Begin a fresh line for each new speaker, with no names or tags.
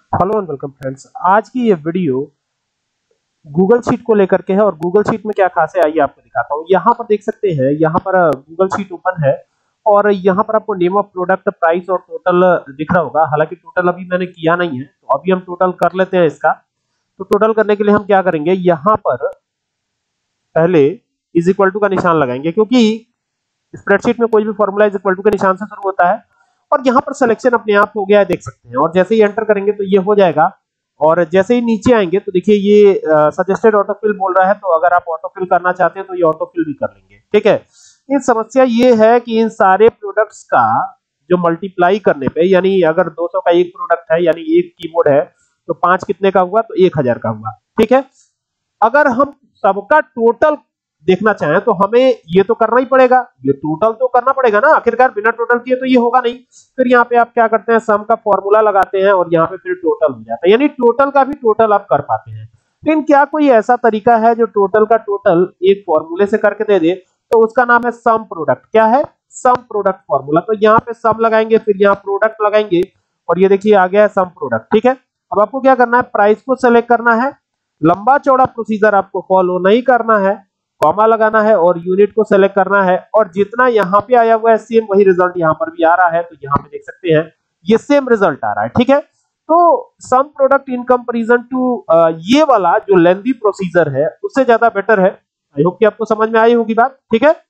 Hello and welcome friends. आज की ये वीडियो गूगल शीट को लेकर के है और गूगल शीट में क्या खास है आइए आपको दिखाता हूँ। यहाँ पर देख सकते हैं, यहाँ पर गूगल शीट ओपन है और यहाँ पर आपको नेम ऑफ प्रोडक्ट, प्राइस और टोटल दिख रहा होगा। हालांकि टोटल अभी मैंने किया नहीं है, तो अभी हम टोटल कर लेते हैं इसका। तो टोटल करने के लिए हम क्या करेंगे, यहाँ पर पहले इज इक्वल टू का निशान लगाएंगे, क्योंकि स्प्रेडशीट में कोई भी फॉर्मूला इज इक्वल टू के निशान से शुरू होता है। और यहाँ पर सिलेक्शन अपने आप हो गया है, देख सकते हैं। और जैसे ही एंटर करेंगे तो ये हो जाएगा। और जैसे ही नीचे आएंगे तो देखिए ये सजेस्टेड ऑटोफिल बोल रहा है, तो अगर आप ऑटोफिल करना चाहते हैं तो ये ऑटोफिल भी कर लेंगे। ठीक है। ये समस्या ये है कि इन सारे प्रोडक्ट्स का जो मल्टीप्लाई करने पे, यानी अगर 200 का एक प्रोडक्ट है यानी एक कीबोर्ड है, तो 5 कितने का हुआ, तो 1000 का हुआ। ठीक है। अगर हम सबका टोटल देखना चाहें तो हमें ये तो करना ही पड़ेगा, ये टोटल तो करना पड़ेगा ना, आखिरकार बिना टोटल किए तो ये होगा नहीं। फिर यहाँ पे आप क्या करते हैं, सम का फॉर्मूला लगाते हैं और यहाँ पे फिर टोटल हो जाता है, यानी टोटल का भी टोटल आप कर पाते हैं। लेकिन क्या कोई ऐसा तरीका है जो टोटल का टोटल एक फॉर्मूले से करके दे दे? तो उसका नाम है सम प्रोडक्ट। क्या है? Sum product formula. तो यहाँ पे सम लगाएंगे, फिर यहाँ प्रोडक्ट लगाएंगे और ये देखिए आ गया है सम प्रोडक्ट। ठीक है। अब आपको क्या करना है, प्राइस को सेलेक्ट करना है, लंबा चौड़ा प्रोसीजर आपको फॉलो नहीं करना है, कॉमा लगाना है और यूनिट को सेलेक्ट करना है। और जितना यहाँ पे आया हुआ है सेम वही रिजल्ट यहाँ पर भी आ रहा है। तो यहाँ पे देख सकते हैं ये सेम रिजल्ट आ रहा है। ठीक है। तो sum product in comparison to ये वाला जो लेंथी प्रोसीजर है उससे ज्यादा बेटर है। आई होप कि आपको समझ में आई होगी बात। ठीक है।